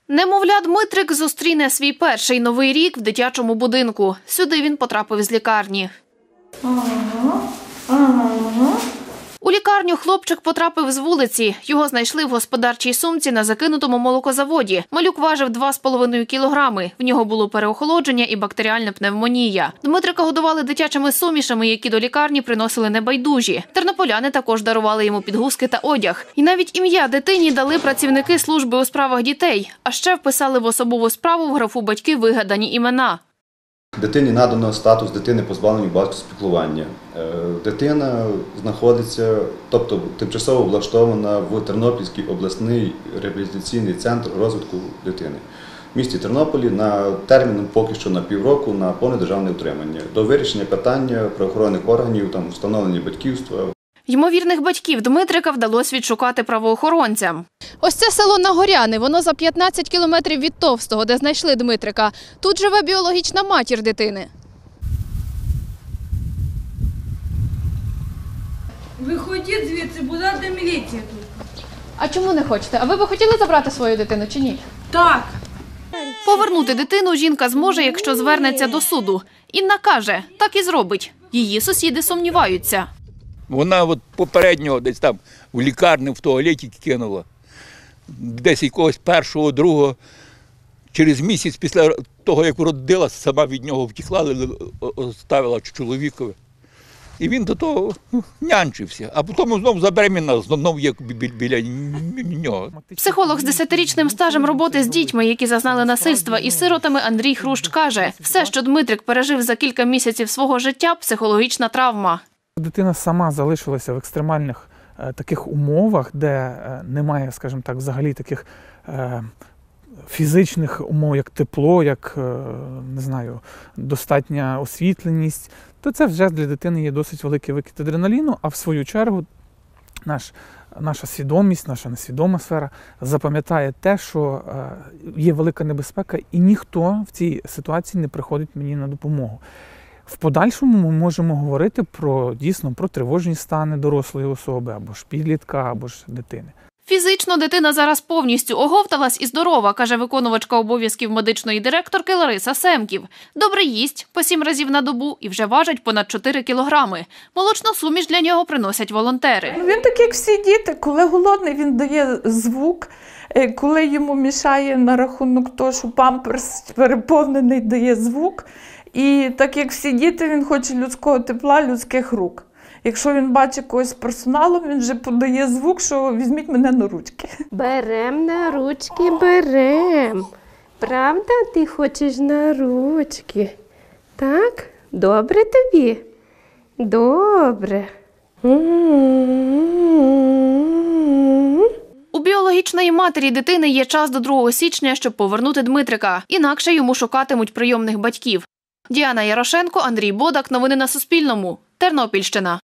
Немовля Дмитрик зустріне свій перший новий рік в дитячому будинку. Сюди він потрапив з лікарні. У лікарню хлопчик потрапив з вулиці. Його знайшли в господарчій сумці на закинутому молокозаводі. Малюк важив 2,5 кілограми. В нього було переохолодження і бактеріальна пневмонія. Дмитрика годували дитячими сумішами, які до лікарні приносили небайдужі. Тернополяни також дарували йому підгузки та одяг. І навіть ім'я дитині дали працівники служби у справах дітей. А ще вписали в особову справу в графу «Батьки» вигадані імена. Дитині надано статус дитини, позбавленої батьківського піклування. Дитина знаходиться, тобто тимчасово облаштована в Тернопільський обласний реабілітаційний центр розвитку дитини. В місті Тернополі на термін поки що на півроку на повне державне утримання. До вирішення питання правоохоронних органів, встановлення батьківства. Ймовірних батьків Дмитрика вдалося відшукати правоохоронцям. Ось це село Нагоряни, воно за 15 кілометрів від Товстого, де знайшли Дмитрика. Тут живе біологічна матір дитини. Виходіть звідси, буде міліція тут. А чому не хочете? А ви б хотіли забрати свою дитину чи ні? Так. Повернути дитину жінка зможе, якщо звернеться до суду. Інна каже, так і зробить. Її сусіди сумніваються. Вона попереднього десь там в лікарні, в туалеті кинула. Десь якогось першого, другого. Через місяць після того, як родилася, сама від нього втекла, ставила чоловікові. І він до того нянчився. А потім знову забеременіла, знову є біля нього. Психолог з 10-річним стажем роботи з дітьми, які зазнали насильства і сиротами, Андрій Хрущ каже, все, що Дмитрик пережив за кілька місяців свого життя – психологічна травма. Дитина сама залишилася в екстремальних таких умовах, де немає, скажімо так, взагалі таких фізичних умов, як тепло, як, не знаю, достатня освітленість, то це вже для дитини є досить великий викид адреналіну, а в свою чергу наша свідомість, наша несвідома сфера запам'ятає те, що є велика небезпека, і ніхто в цій ситуації не приходить мені на допомогу. В подальшому ми можемо говорити дійсно про тривожні стани дорослої особи, або ж підлітка, або ж дитини. Фізично дитина зараз повністю оговталась і здорова, каже виконувачка обов'язків медичної директорки Лариса Семків. Добре їсть по 7 разів на добу і вже важить понад 4 кілограми. Молочну суміш для нього приносять волонтери. Він так, як всі діти, коли голодний, він дає звук, коли йому мішає на рахунок того, що памперс переповнений, дає звук. І так, як всі діти, він хоче людського тепла, людських рук. Якщо він бачить когось з персоналу, він вже подає звук, що візьміть мене на ручки. Берем на ручки, берем. Правда, ти хочеш на ручки? Так? Добре тобі? Добре. У біологічної матері дитини є час до 2 січня, щоб повернути Дмитрика. Інакше йому шукатимуть прийомних батьків. Діана Ярошенко, Андрій Бодак. Новини на Суспільному. Тернопільщина.